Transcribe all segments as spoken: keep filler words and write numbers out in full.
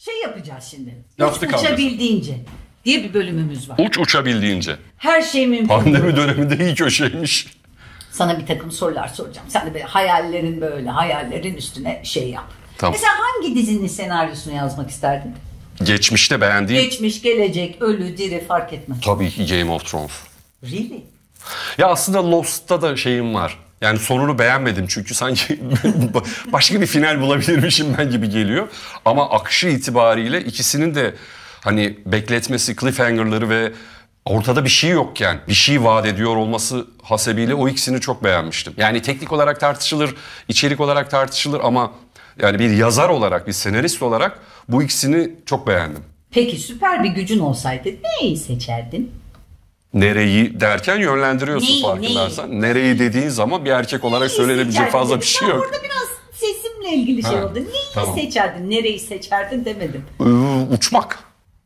Şey yapacağız şimdi. Yastık Uç uçabildiğince diye bir bölümümüz var. Uç uçabildiğince. Her şey mümkün. Pandemi döneminde iyi köşeymiş. Sana bir takım sorular soracağım. Sen de böyle hayallerin böyle hayallerin üstüne şey yap. Tamam. Mesela hangi dizinin senaryosunu yazmak isterdin? Geçmişte beğendiğim... Geçmiş, gelecek, ölü, diri fark etmez. Tabii ki Game of Thrones. Really? Ya aslında Lost'ta da şeyim var. Yani sonunu beğenmedim çünkü sanki başka bir final bulabilirmişim ben gibi geliyor. Ama akışı itibariyle ikisinin de hani bekletmesi, cliffhanger'ları ve ortada bir şey yokken bir şey vaat ediyor olması hasebiyle o ikisini çok beğenmiştim. Yani teknik olarak tartışılır, içerik olarak tartışılır ama yani bir yazar olarak, bir senarist olarak bu ikisini çok beğendim. Peki süper bir gücün olsaydı neyi seçerdin? Nereyi derken yönlendiriyorsun neyi, farkındaysan. Neyi? Nereyi dediğin zaman bir erkek olarak neyi söylenebilecek fazla bir şey yok. Orada biraz sesimle ilgili şey ha, oldu. Neyi tamam. seçerdin, nereyi seçerdin demedim. Ee, uçmak.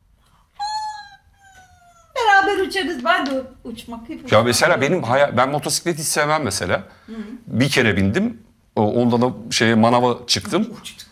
Beraber uçarız. Ben de uçmak hep Ya mesela benim hayal, ben motosiklet hiç sevmem mesela. Hı hı. Bir kere bindim. Onda da şeye manava çıktım.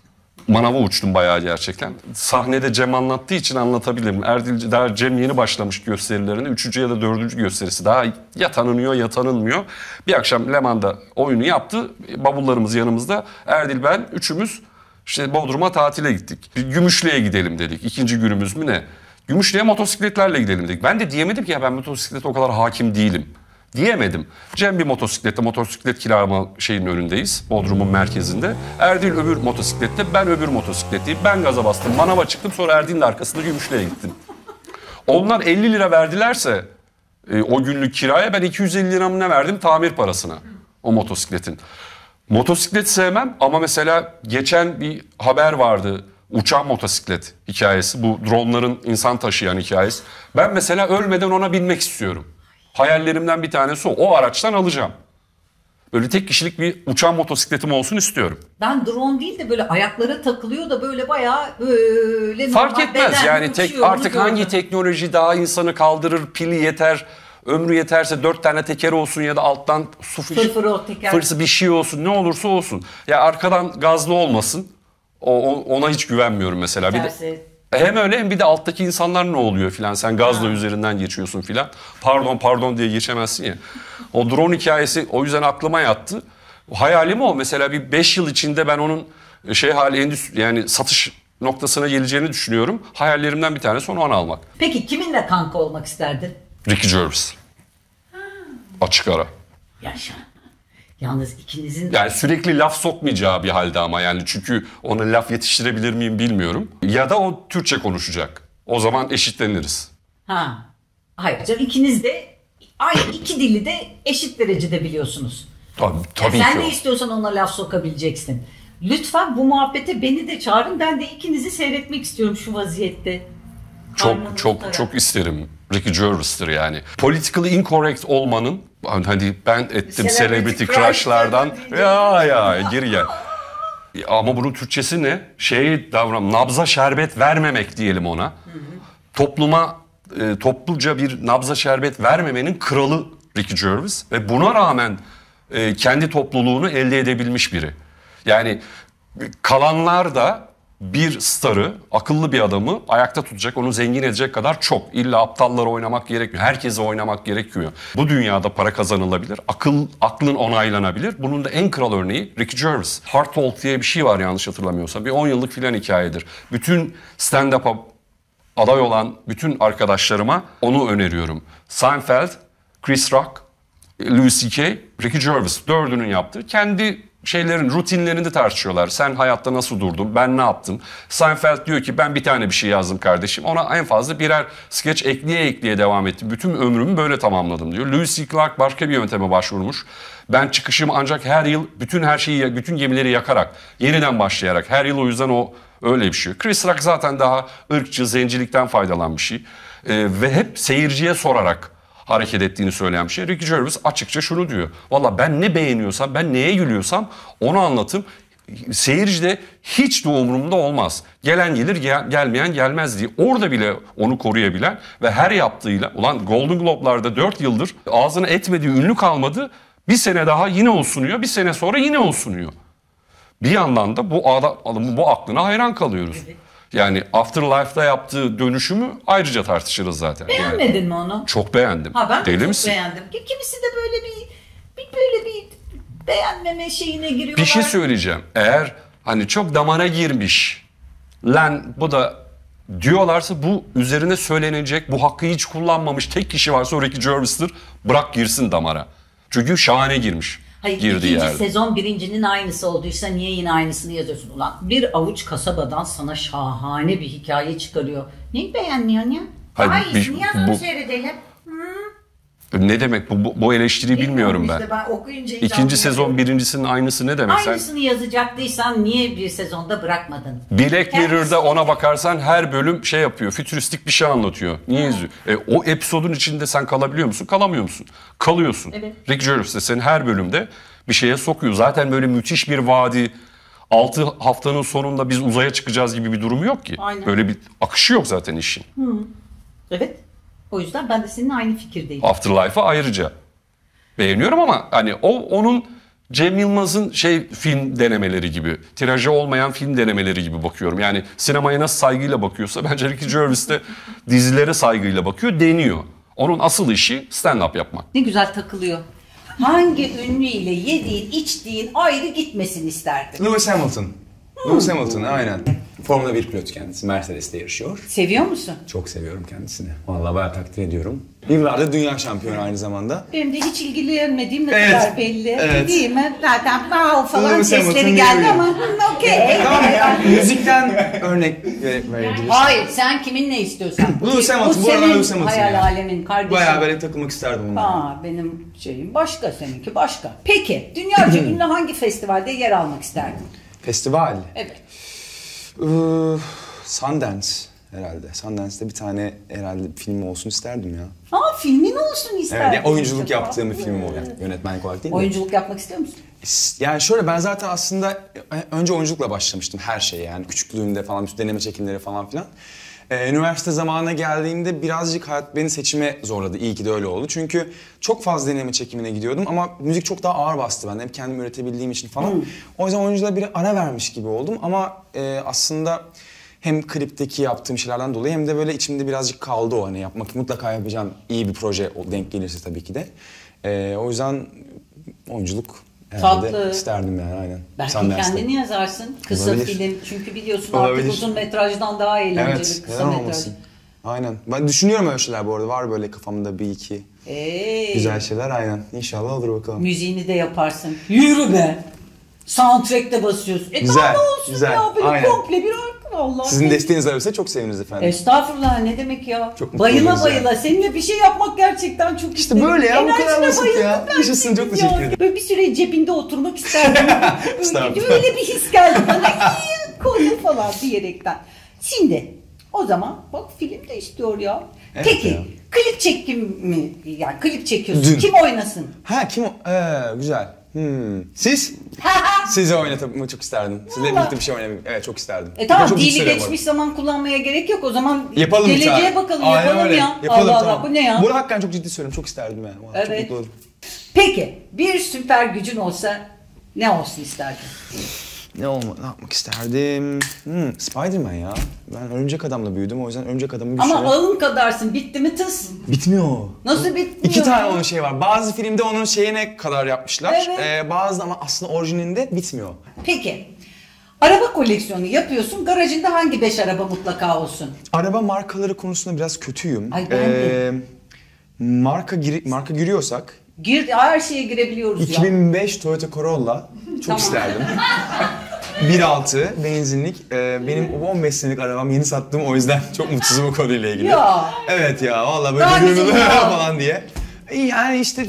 Manava uçtum bayağı gerçekten. Sahnede Cem anlattığı için anlatabilirim. Erdil, daha Cem yeni başlamış gösterilerine. Üçüncü ya da dördüncü gösterisi. Daha ya tanınıyor ya tanınmıyor. Bir akşam Leman'da oyunu yaptı. Bavullarımız yanımızda. Erdil, ben üçümüz işte Bodrum'a tatile gittik. Gümüşlü'ye gidelim dedik. İkinci günümüz mü ne? Gümüşlü'ye motosikletlerle gidelim dedik. Ben de diyemedim ki ya ben motosiklete o kadar hakim değilim. Diyemedim. Cem bir motosiklette, motosiklet kiralama şeyin önündeyiz. Bodrum'un merkezinde. Erdil öbür motosiklette, ben öbür motosikletteyim. Ben gaza bastım, manava çıktım. Sonra Erdil'in arkasında Gümüşlü'ye gittim. Onlar elli lira verdilerse e, o günlük kiraya, ben iki yüz elli liramı ne verdim tamir parasına o motosikletin. Motosiklet sevmem ama mesela geçen bir haber vardı. Uçan motosiklet hikayesi. Bu dronların insan taşıyan hikayesi. Ben mesela ölmeden ona binmek istiyorum. Hayallerimden bir tanesi o. O araçtan alacağım. Böyle tek kişilik bir uçan motosikletim olsun istiyorum. Ben drone değil de böyle ayaklara takılıyor da böyle bayağı böyle fark etmez yani tek, uçuyor, artık hangi teknoloji daha insanı kaldırır, pili yeter, ömrü yeterse dört tane teker olsun ya da alttan su fırsı bir şey olsun, ne olursa olsun. Ya arkadan gazlı olmasın. O, ona hiç güvenmiyorum mesela. Bir de, hem öyle hem bir de alttaki insanlar ne oluyor filan. Sen gazla ha. üzerinden geçiyorsun filan. Pardon pardon diye geçemezsin ya. O drone hikayesi o yüzden aklıma yattı. Hayalim o. Mesela bir beş yıl içinde ben onun şey hali endüstri yani satış noktasına geleceğini düşünüyorum. Hayallerimden bir tanesi onu almak. Peki kiminle kanka olmak isterdin? Ricky Gervais. Ha. Açık ara. Yaşa. Yalnız ikinizin... Yani sürekli laf sokmayacağı bir halde ama yani çünkü ona laf yetiştirebilir miyim bilmiyorum. Ya da o Türkçe konuşacak. O zaman eşitleniriz. Ha. Hayır canım, ikiniz de aynı iki dili de eşit derecede biliyorsunuz. Tabii, tabii ya ki sen o. de istiyorsan ona laf sokabileceksin. Lütfen bu muhabbete beni de çağırın. Ben de ikinizi seyretmek istiyorum şu vaziyette. Çok Karnını çok tutarak. Çok isterim. Ricky Gervais'tir yani. Politically incorrect olmanın, hani ben ettim celebrity crush'lardan ya ya geri gel. Ama bunun Türkçesi ne? Şey davran, nabza şerbet vermemek diyelim ona. Hı hı. Topluma e, topluca bir nabza şerbet vermemenin kralı Ricky Gervais ve buna rağmen e, kendi topluluğunu elde edebilmiş biri. Yani kalanlar da bir starı, akıllı bir adamı ayakta tutacak, onu zengin edecek kadar çok. İlla aptalları oynamak gerekmiyor. Herkese oynamak gerekiyor. Bu dünyada para kazanılabilir. Akıl, aklın onaylanabilir. Bunun da en kral örneği Ricky Gervais. Hard Talk diye bir şey var yanlış hatırlamıyorsam. Bir on yıllık filan hikayedir. Bütün stand-up'a aday olan bütün arkadaşlarıma onu öneriyorum. Seinfeld, Chris Rock, Louis C K, Ricky Gervais. Dördünün yaptığı kendi şeylerin, rutinlerini tartışıyorlar. Sen hayatta nasıl durdun? Ben ne yaptım? Seinfeld diyor ki ben bir tane bir şey yazdım kardeşim. Ona en fazla birer skeç ekleye ekleye devam ettim. Bütün ömrümü böyle tamamladım diyor. Louis C. Clark başka bir yönteme başvurmuş. Ben çıkışımı ancak her yıl bütün her şeyi, bütün gemileri yakarak, yeniden başlayarak. Her yıl o yüzden o öyle bir şey. Chris Rock zaten daha ırkçı, zencilikten faydalan bir şey. Ee, ve hep seyirciye sorarak hareket ettiğini söyleyen bir şey. Ricky Gervais açıkça şunu diyor. Valla ben ne beğeniyorsam, ben neye gülüyorsam onu anlatım. Seyirci de hiç de umurumda olmaz. Gelen gelir, gel, gelmeyen gelmez diye. Orada bile onu koruyabilen ve her yaptığıyla, ulan Golden Globe'larda dört yıldır ağzına etmediği ünlü kalmadı. Bir sene daha yine o sunuyor, bir sene sonra yine o sunuyor. Bir yandan da bu adam, bu aklına hayran kalıyoruz. Yani Afterlife'da yaptığı dönüşümü ayrıca tartışırız zaten. Beğenmedin yani, mi onu? Çok beğendim. Ha ben de Deli çok misin? beğendim. Kimisi de böyle bir, bir böyle bir beğenmeme şeyine giriyorlar. Bir şey söyleyeceğim. Eğer hani çok damara girmiş, lan bu da diyorlarsa bu üzerine söylenecek, bu hakkı hiç kullanmamış tek kişi varsa o Ricky Gervais'tir. Bırak girsin damara. Çünkü şahane girmiş. Hayır, girdiği ikinci yerde. sezon birincinin aynısı olduysa niye yine aynısını yazıyorsun? Ulan bir avuç kasabadan sana şahane bir hikaye çıkarıyor. Neyi beğenmiyorsun ya? Hayır, Daha iyisini bir- yazalım bu- seyredelim. Ne demek bu, bu, bu eleştiriyi bilmiyorum ben. İşte ben okuyunca hiç İkinci sezon anlamıyorum. birincisinin aynısı ne demek? Sen Aynısını yazacaktıysan niye bir sezonda bırakmadın? Black Kendisi- Mirror'da ona bakarsan her bölüm şey yapıyor, fütüristik bir şey anlatıyor. Niye izliyor? E, o episodun içinde sen kalabiliyor musun? Kalamıyor musun? Kalıyorsun. Evet. Rick Gervais de seni her bölümde bir şeye sokuyor. Zaten böyle müthiş bir vaadi, altı haftanın sonunda biz uzaya çıkacağız gibi bir durumu yok ki. Aynen. Böyle bir akışı yok zaten işin. Evet. O yüzden ben de seninle aynı fikirdeyim. Afterlife'ı ayrıca beğeniyorum ama hani o onun Cem Yılmaz'ın şey film denemeleri gibi, tirajı olmayan film denemeleri gibi bakıyorum. Yani sinemaya nasıl saygıyla bakıyorsa bence Ricky Gervais de dizilere saygıyla bakıyor, deniyor. Onun asıl işi stand-up yapmak. Ne güzel takılıyor. Hangi ünlüyle yediğin, içtiğin ayrı gitmesin isterdin? Lewis Hamilton. Lewis Hamilton aynen. Formula bir pilot kendisi. Mercedes'te yarışıyor. Seviyor musun? Çok seviyorum kendisini. Vallahi bayağı takdir ediyorum. Yıllardır dünya şampiyonu aynı zamanda. Benim de hiç ilgilenmediğim ne Evet, kadar belli. evet. Değil mi? Zaten wow falan Lewis sesleri Hamilton geldi geliyor. ama hı, okey. Tamam ya. Müzikten örnek ver- verebiliriz. Hayır, sen kimin ne istiyorsan. Lewis Hamilton, bu arada senin Lewis Hamilton hayal yani. alemin kardeşim. Bayağı böyle takılmak isterdim onunla. Aa, benim şeyim başka, seninki başka. Peki, dünyaca ünlü hangi festivalde yer almak isterdin? Festival. Evet. Ee, Sundance herhalde. Sundance'de bir tane herhalde film olsun isterdim ya. Aa, filmin olsun isterdin. Evet, yani oyunculuk işte. yaptığım bir film o yani. Yönetmenlik olarak değil mi? Oyunculuk yapmak istiyor musun? Yani şöyle ben zaten aslında önce oyunculukla başlamıştım her şeye yani küçüklüğümde falan bütün deneme çekimleri falan filan. Ee, üniversite zamanına geldiğimde birazcık hayat beni seçime zorladı. İyi ki de öyle oldu. Çünkü çok fazla deneme çekimine gidiyordum ama müzik çok daha ağır bastı bende. Hep kendim üretebildiğim için falan. Hmm. O yüzden oyunculuğa bir ara vermiş gibi oldum ama e, aslında hem klipteki yaptığım şeylerden dolayı hem de böyle içimde birazcık kaldı o hani yapmak mutlaka yapacağım iyi bir proje denk gelirse tabii ki de. E, o yüzden oyunculuk herhalde Tatlı. isterdim yani aynen. Belki Sundance'da. kendini yazarsın. Kısa Olabilir. film. Çünkü biliyorsun Olabilir. artık uzun metrajdan daha eğlenceli Evet, kısa neden metraj. olmasın? Aynen. Ben düşünüyorum öyle şeyler bu arada. Var böyle kafamda bir iki Hey. güzel şeyler aynen. İnşallah olur bakalım. Müziğini de yaparsın. Yürü be. Soundtrack'te basıyorsun. E Güzel, daha ne olsun güzel. ya böyle Aynen. komple bir arka vallahi. Sizin desteğiniz olursa çok seviniriz efendim. Estağfurullah ne demek ya. Çok mutlu bayıla oluruz bayıla. yani. Seninle bir şey yapmak gerçekten çok İşte isterim. böyle ya, bu kadar Enerjine basit bayıldım ya. ben Yaşasın, çok senin teşekkür ya. ederim. Böyle bir süre cebinde oturmak isterdim. öyle, Estağfurullah. öyle bir his geldi bana. İyi konu falan diyerekten. Şimdi o zaman bak film de istiyor ya. Evet Peki ya. klip çekim mi? Yani klip çekiyorsun. Dün. Kim oynasın? Ha kim o? Ee, güzel. Hmm. Siz? Sizi oynatmayı çok isterdim. Sizle Vallahi. birlikte bir şey oynamayı evet çok isterdim. E tamam Çok dili ciddi söylüyorum geçmiş zaman kullanmaya gerek yok. O zaman Yapalım bir geleceğe tane. bakalım Aynen yapalım öyle. ya. Yapalım Allah tamam. Allah bu ne ya? Bunu hakikaten çok ciddi söylüyorum. Çok isterdim yani. Vallahi Çok Evet. mutlu oldum. Peki bir süper gücün olsa ne olsun isterdin? Ne olma, ne yapmak isterdim? Hmm, Spider-Man ya. Ben örümcek adamla büyüdüm o yüzden örümcek adamı Ama düşünüyorum. alın kadarsın bitti mi tıs? Bitmiyor. Nasıl bitmiyor? İki tane onun şey var. Bazı filmde onun şeyine kadar yapmışlar. Evet. Ee, bazı ama aslında orijininde bitmiyor. Peki araba koleksiyonu yapıyorsun. Garajında hangi beş araba mutlaka olsun? Araba markaları konusunda biraz kötüyüm. Ay, ben de. marka giri, marka giriyorsak Gir, her şeye girebiliyoruz iki bin beş Toyota Corolla çok Tamam. isterdim. bir nokta altı benzinlik. Ee, benim on beş senelik arabam yeni sattım o yüzden çok mutsuzum o konuyla ilgili. Ya. Evet ya vallahi Daha böyle güzel bir ya. falan diye. Yani işte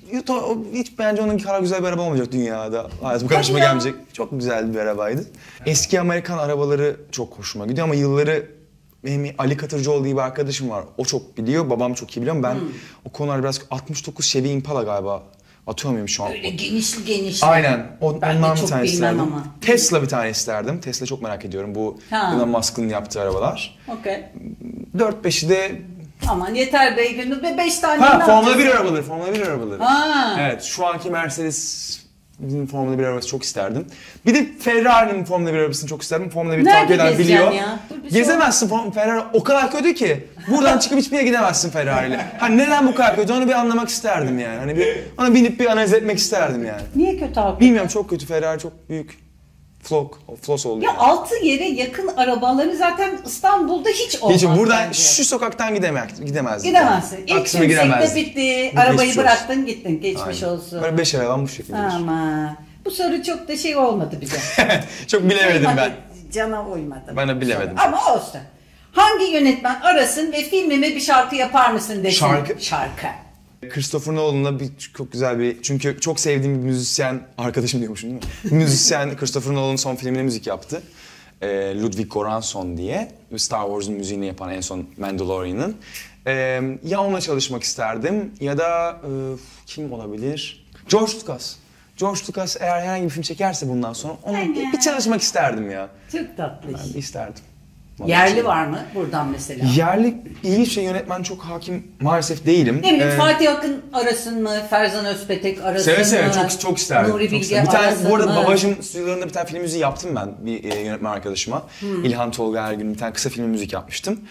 hiç bence onun kadar güzel bir araba olmayacak dünyada. Hayatım karşıma ya. gelmeyecek. Çok güzel bir arabaydı. Eski Amerikan arabaları çok hoşuma gidiyor ama yılları benim Ali Katırcıoğlu diye bir arkadaşım var. O çok biliyor, babam çok iyi biliyor. Ben Hmm. o konularda biraz altmış dokuz Chevy Impala galiba. Atıyor muyum şu an? Böyle genişli genişli. Aynen. O, Ben de ondan bir çok tane bilmem isterdim. ama. Tesla bir tane isterdim. Tesla çok merak ediyorum. Bu Ha. Elon Musk'ın yaptığı arabalar. Okey. dört beşi de Aman yeter be günü be beş tane ha ne Formula yapacağız? bir arabaları, Formula bir arabaları. Ha. Evet, şu anki Mercedes Formula bir arabası çok isterdim. Bir de Ferrari'nin Formula bir arabasını çok isterdim. Formula bir Nerede takip eden gezeceksin biliyor. ya? Dur bir şey Gezemezsin Form- Ferrari o kadar kötü ki. Buradan çıkıp hiçbir yere gidemezsin Ferrari'yle. Hani neden bu kadar kötü onu bir anlamak isterdim yani. Hani bir ona binip bir analiz etmek isterdim yani. Niye kötü abi? Bilmiyorum çok kötü Ferrari çok büyük. Flok, flos oldu. Ya yani. altı yere yakın arabaları zaten İstanbul'da hiç olmaz. Hiç buradan bence. şu sokaktan gidemez, gidemezdim. Gidemezsin. Yani. İlk Taksim'e tümsekte gidemezdim. bitti. Bu Arabayı geçmiş olsun. bıraktın gittin. Geçmiş Aynen. olsun. Böyle beş araban bu şekilde. Ama bu soru çok da şey olmadı bize. Çok bilemedim ben. Uymadı, Cana uymadı. Bana bilemedim. Ama olsun. Hangi yönetmen arasın ve filmime bir şarkı yapar mısın desin. Şarkı? Şarkı. Christopher Nolan'la bir çok güzel bir çünkü çok sevdiğim bir müzisyen arkadaşım diyormuşum değil mi? müzisyen Christopher Nolan'ın son filmine müzik yaptı. Ee, Ludwig Göransson diye Star Wars'un müziğini yapan en son Mandalorian'ın. Ee, ya onunla çalışmak isterdim ya da e, kim olabilir? George Lucas. George Lucas eğer herhangi bir film çekerse bundan sonra onunla bir, bir çalışmak isterdim ya. Çok tatlı. Ben de isterdim. Yerli var mı buradan mesela? Yerli iyi şey yönetmen çok hakim maalesef değilim. Ne bileyim Ee, Fatih Akın arasın mı? Ferzan Özpetek arasın Seve mı? seve çok çok isterdim. Nuri Çok Bilge isterdim. Bir tane arasın bu arada mı? Babacım stüdyolarında bir tane film müziği yaptım ben bir e, yönetmen arkadaşıma. Hmm. İlhan Tolga Ergün bir tane kısa film müzik yapmıştım.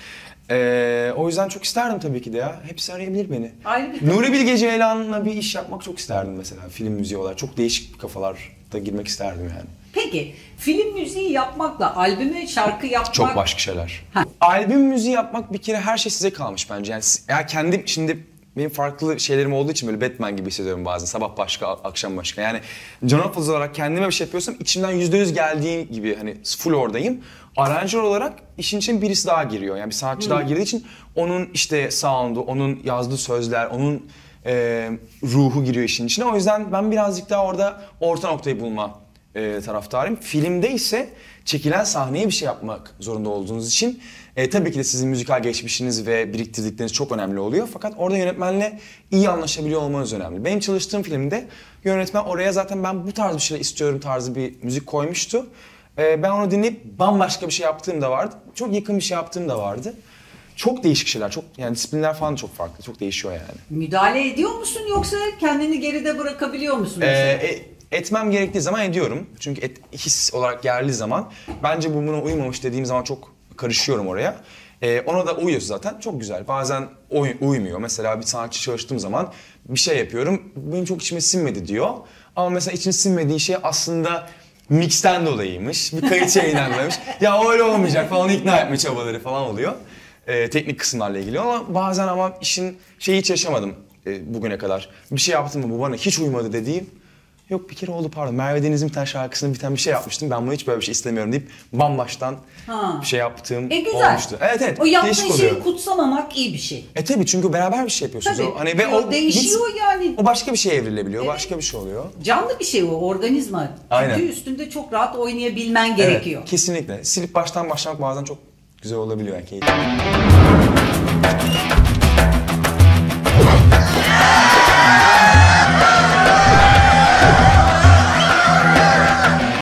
Ee, o yüzden çok isterdim tabii ki de ya. Hepsi arayabilir beni. Ayrı bir Nuri Bilge Ceylan'la bir iş yapmak çok isterdim mesela film müziği olarak. Çok değişik kafalarda girmek isterdim yani. Peki film müziği yapmakla albüme şarkı yapmak... Çok başka şeyler. Ha. Albüm müziği yapmak bir kere her şey size kalmış bence. Yani siz- eğer kendim şimdi benim farklı şeylerim olduğu için böyle Batman gibi hissediyorum bazen. Sabah başka, akşam başka. Yani Can Apaz olarak kendime bir şey yapıyorsam içimden yüzde yüz geldiği gibi hani full oradayım. Aranjör olarak işin içine birisi daha giriyor. Yani bir sanatçı daha girdiği için onun işte sound'u, onun yazdığı sözler, onun e, ruhu giriyor işin içine. O yüzden ben birazcık daha orada orta noktayı bulma e, taraftarıyım. Filmde ise çekilen sahneye bir şey yapmak zorunda olduğunuz için e, tabii ki de sizin müzikal geçmişiniz ve biriktirdikleriniz çok önemli oluyor. Fakat orada yönetmenle iyi anlaşabiliyor olmanız önemli. Benim çalıştığım filmde yönetmen oraya zaten ben bu tarz bir şey istiyorum tarzı bir müzik koymuştu. E, ben onu dinleyip bambaşka bir şey yaptığım da vardı. Çok yakın bir şey yaptığım da vardı. Çok değişik şeyler, çok yani disiplinler falan da çok farklı, çok değişiyor yani. Müdahale ediyor musun yoksa kendini geride bırakabiliyor musun Ee, mesela? e, etmem gerektiği zaman ediyorum. Çünkü et, his olarak geldiği zaman bence bu buna uymamış dediğim zaman çok karışıyorum oraya. Ee, ona da uyuyor zaten. Çok güzel. Bazen uy- uymuyor. Mesela bir sanatçı çalıştığım zaman bir şey yapıyorum. Benim çok içime sinmedi diyor. Ama mesela içine sinmediği şey aslında mixten dolayıymış. Bir kayıt şeyinden dolayıymış. Ya öyle olmayacak falan ikna etme çabaları falan oluyor. Ee, teknik kısımlarla ilgili ama bazen ama işin şeyi hiç yaşamadım e, bugüne kadar. Bir şey yaptım mı bu bana hiç uymadı dediğim. Yok bir kere oldu pardon. Merve Deniz'in bir tane şarkısını bir tane bir şey yapmıştım. Ben bunu hiç böyle bir şey istemiyorum deyip bambaştan Ha. bir şey yaptığım E güzel. olmuştu. Evet evet. O yaptığın değişik şeyi oluyor. kutsamamak iyi bir şey. E tabii çünkü beraber bir şey yapıyorsunuz. Tabii. O, hani ve O o değişiyor git- yani. O başka bir şeye evrilebiliyor. Evet. Başka bir şey oluyor. Canlı bir şey o, organizma. Aynen. Çünkü üstünde çok rahat oynayabilmen gerekiyor. Evet, kesinlikle. Silip baştan başlamak bazen çok güzel olabiliyor yani keyifli.